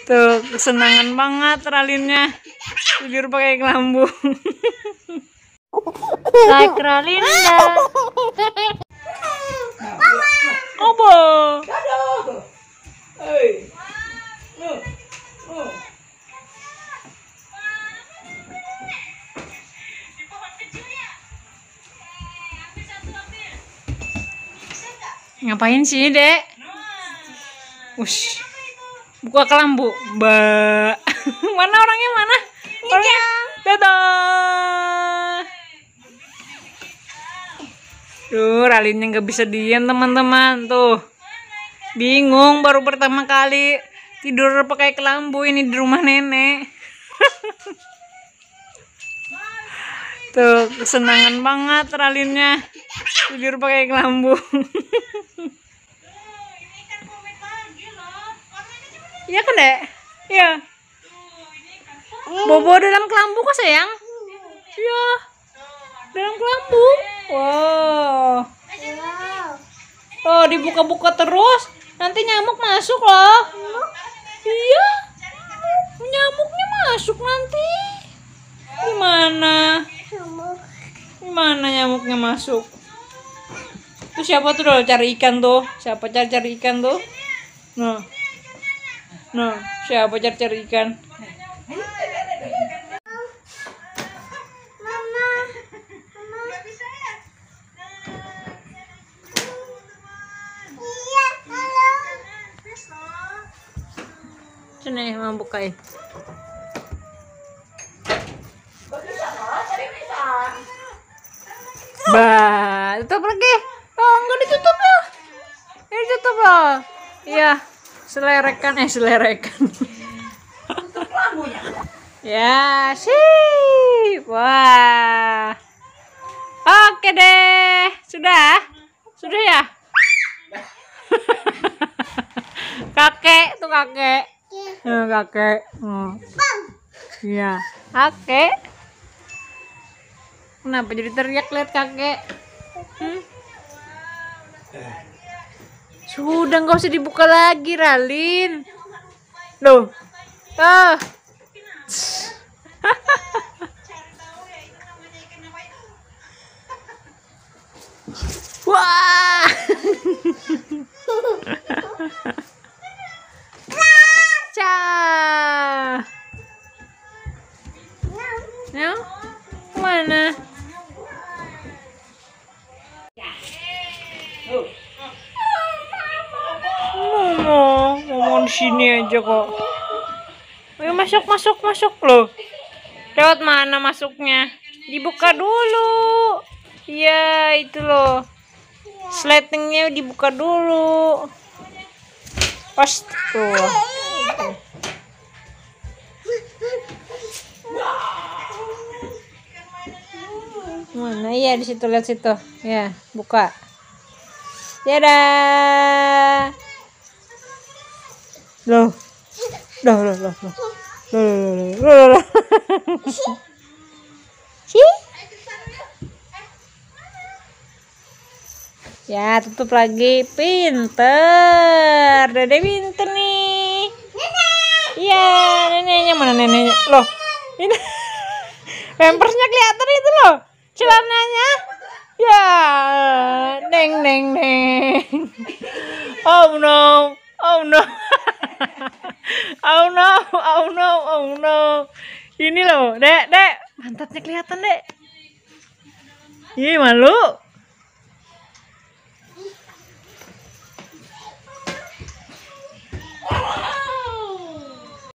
Tuh, kesenangan banget Ralinnya tidur pakai kelambu. Like Ralinda. Obo. Ngapain sih, Dek? Ush. Buka kelambu. Mbak. Mana orangnya mana? Orangnya. Dadah. Tuh, Ralinnya nggak bisa diam, teman-teman. Tuh. Bingung, baru pertama kali tidur pakai kelambu ini di rumah nenek. Tuh, kesenangan banget Ralinnya tidur pakai kelambu. Iya kan, Dek? Iya. Bobo dalam kelambu kok, sayang? Iya. Dalam kelambu. Wow. Oh, dibuka-buka terus. Nanti nyamuk masuk loh. Iya. Nyamuknya masuk nanti. Gimana? Gimana nyamuknya masuk? Tuh siapa tuh cari ikan tuh? Siapa cari ikan tuh? Nah, siapa cari ikan? Sini, mau bukain. Bah, tutup lagi. Oh, enggak ditutup ya. Ini ditutup loh. Iya, selerekan. Tutup lampunya. Ya, sip. Wah. Oke deh. Sudah? Sudah ya? Kakek, tuh kakek. Kakek. Iya, kakek. Kenapa jadi teriak lihat kakek? Sudah, nggak usah dibuka lagi, Ralin. Loh. Ah. Wah. Cah. Ya, mana? Mau di sini aja kok. Ayo masuk loh. Lewat mana masuknya? Dibuka dulu. Iya, itu loh. Sletingnya dibuka dulu. Pas tuh. Mana? Iya, di situ, lihat situ. Ya, buka. Dadah. Loh. Loh. Sih? Ya, tutup lagi. Pinter. Dede pinter nih. Iya, neneknya mana neneknya? Loh. Ini pampersnya kelihatan itu loh. Celananya. Ya, deng. Oh no. Oh no. Ini loh, Dek. Pantatnya kelihatan, Dek. Ih, malu.